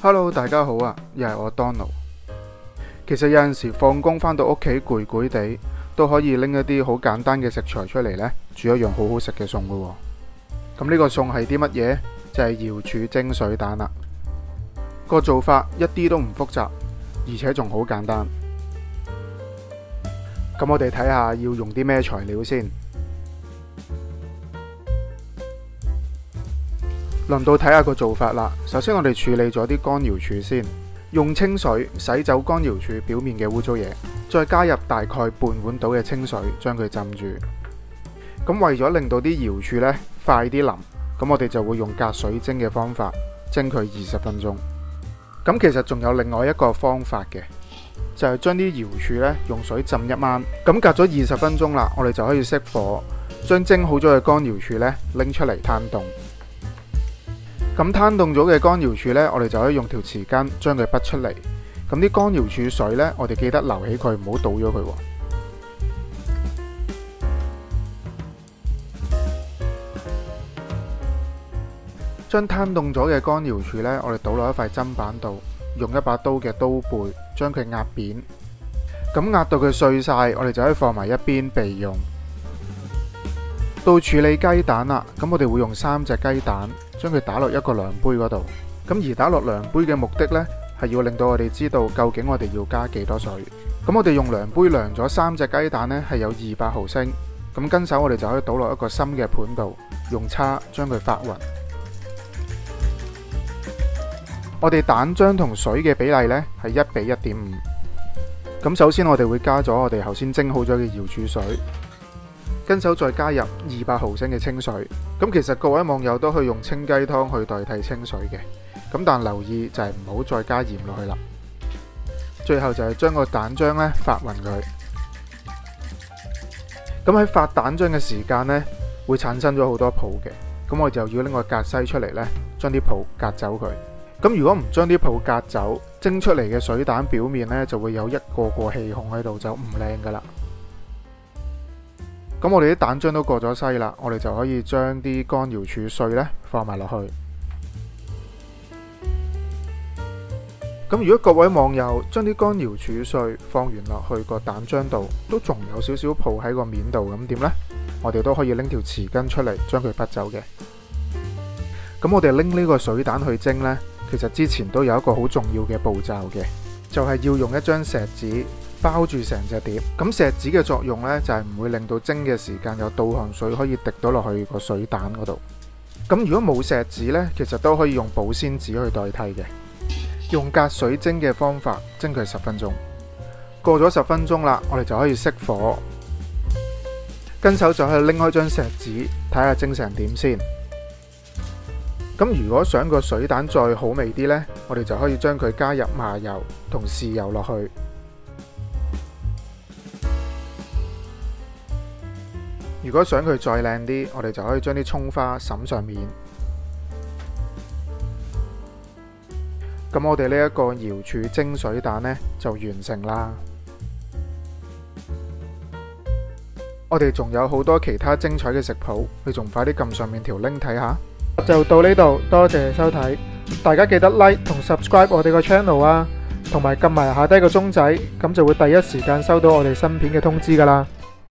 Hello， 大家好啊，又係我 Donald。其實有陣時放工返到屋企攰攰地，都可以拎一啲好簡單嘅食材出嚟呢，煮一樣好好食嘅餸噶喎。咁呢個餸係啲乜嘢？就係瑤柱蒸水蛋啦。個做法一啲都唔複雜，而且仲好簡單。咁我哋睇下要用啲咩材料先。輪到睇下個做法啦。首先我哋處理咗啲乾瑤柱先，用清水洗走乾瑤柱表面嘅污糟嘢，再加入大概半碗到嘅清水，將佢浸住。咁為咗令到啲瑤柱呢快啲腍，咁我哋就會用隔水蒸嘅方法蒸佢20分鐘。咁其實仲有另外一個方法嘅，就係將啲瑤柱呢用水浸一晚。咁隔咗20分鐘啦，我哋就可以熄火，將蒸好咗嘅乾瑤柱呢拎出嚟攤凍。咁攤凍咗嘅乾瑤柱呢，我哋就可以用條匙羹將佢拔出嚟。咁啲乾瑤柱水呢，我哋記得留起佢，唔好倒咗佢。將攤凍咗嘅乾瑤柱呢，我哋倒落一塊砧板度，用一把刀嘅刀背將佢壓扁。咁壓到佢碎晒，我哋就可以放埋一邊備用。到處理雞蛋啦，咁我哋會用3隻雞蛋，將佢打落一個量杯嗰度。咁而打落量杯嘅目的呢，係要令到我哋知道究竟我哋要加幾多水。咁我哋用量杯量咗3隻雞蛋呢，係有200毫升。咁跟手我哋就可以倒落一個深嘅盤度，用叉將佢發勻。我哋蛋漿同水嘅比例呢，係1比1.5。咁首先我哋會加咗我哋頭先蒸好咗嘅瑤柱水。跟手再加入200毫升嘅清水，咁其實各位網友都可以用清雞湯去代替清水嘅，咁但留意就係唔好再加鹽落去啦。最後就係將個蛋漿呢發勻佢。咁喺發蛋漿嘅時間呢，會產生咗好多泡嘅，咁我就要拎個隔篩出嚟呢，將啲泡隔走佢。咁如果唔將啲泡隔走，蒸出嚟嘅水蛋表面呢，就會有一個個氣孔喺度，就唔靚噶啦。咁我哋啲蛋漿都過咗篩啦，我哋就可以將啲乾瑤柱碎呢放埋落去。咁如果各位網友將啲乾瑤柱碎放完落去個蛋漿度，都仲有少少泡喺個面度，咁點呢？我哋都可以拎條匙羹出嚟將佢拔走嘅。咁我哋拎呢個水蛋去蒸呢，其實之前都有一個好重要嘅步驟嘅，就係要用一張錫紙包住成隻碟。咁錫紙嘅作用呢，就係唔會令到蒸嘅時間有倒汗水可以滴到落去個水蛋嗰度。咁如果冇錫紙呢，其實都可以用保鮮紙去代替嘅。用隔水蒸嘅方法蒸佢10分鐘。過咗10分鐘啦，我哋就可以熄火。跟手就可以拎開張錫紙睇下蒸成點先。咁如果想個水蛋再好味啲呢，我哋就可以將佢加入麻油同豉油落去。如果想佢再靚啲，我哋就可以將啲蔥花灑上面。咁我哋呢一個瑤柱蒸水蛋呢，就完成啦。我哋仲有好多其他精彩嘅食譜，你仲快啲撳上面條 link 睇下。就到呢度，多謝收睇，大家記得 like 同 subscribe 我哋個 channel 啊，同埋撳埋下低個鐘仔，咁就會第一時間收到我哋新片嘅通知㗎啦。